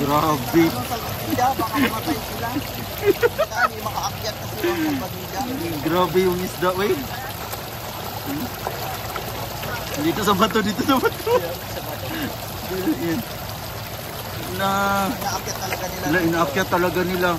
Grabe. Hindi, baka mamatay sila. Hindi makaakyat na sila ng padilla. Grabe yung isda, wait. Dito sa bato, dito sa bato. Yan. Inaakyat talaga nila. Inaakyat talaga nila.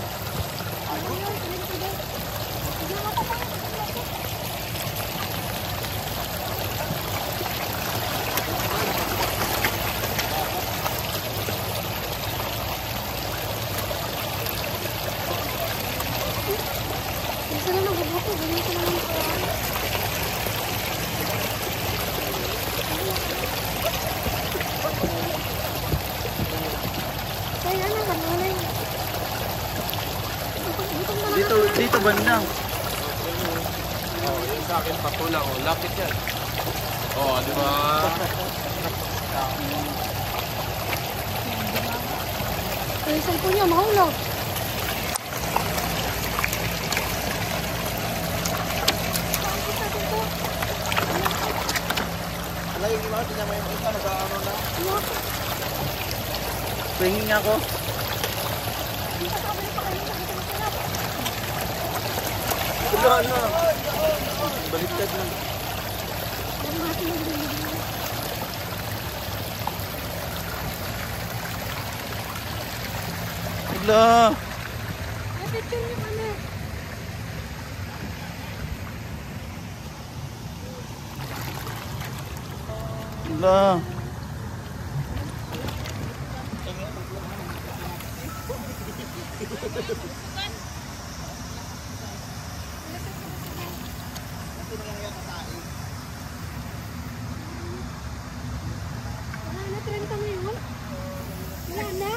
Dito banda. Oh, yung sa akin patulang, oh, lapit yan. Oh, di ba? Yung cellphone niya, mahulog. Wala yung iba, tingnan mo yung isa, nag-aano na. Pahingin ako. Wala na. Baliktad lang. Wala. Picture niyo kami. Wala. Wala na, 30 ngayon. Wala na.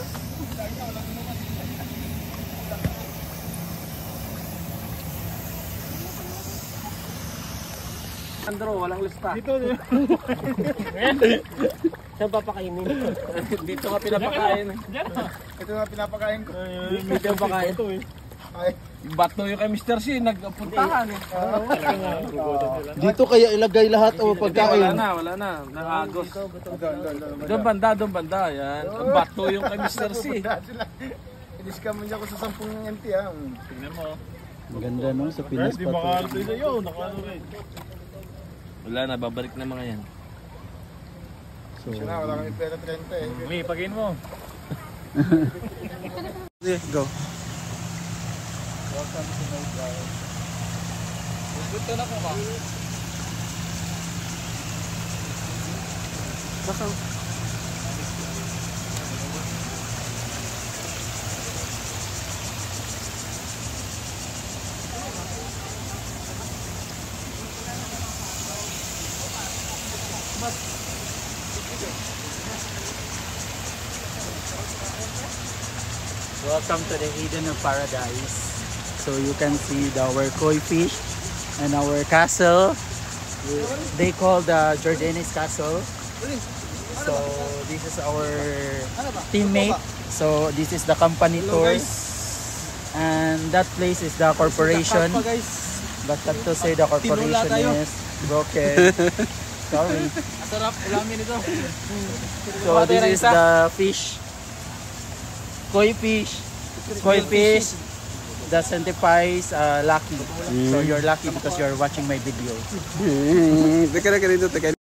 Andro, walang lista. Dito. Saan papakainin? Dito nga pinapakain. Ito na pinapakain ko. Dito yung pakain. Ay. Bato yung kay Mr. C, nagpuntahan. Dito kaya ilagay lahat o pagkain. Wala na. Nakagos. Doon banda. Yan. Bato yung kay Mr. C. I-discount mo niya ako sa 10 MT ha. Tingnan mo. Maganda no sa Pinas Di pa to. makakaloy sa'yo. Nakano rin. Wala na, babalik na mga yan. So, Siya na, wala kami pera 30 eh. May, pagin mo. let's go. Welcome to my drive. Gusto na po ba? Baka. Welcome to the Eden of Paradise. So you can see our koi fish and our castle. They call the Jordanes Castle. So this is our teammate. So this is the company tour. And that place is the corporation. But to say the corporation is broken. Sorry. Sarap, ulamin ito. So this is the fish. Koi fish. Koi fish that signifies lucky. So you're lucky because you're watching my video. Teka na ganito, teka.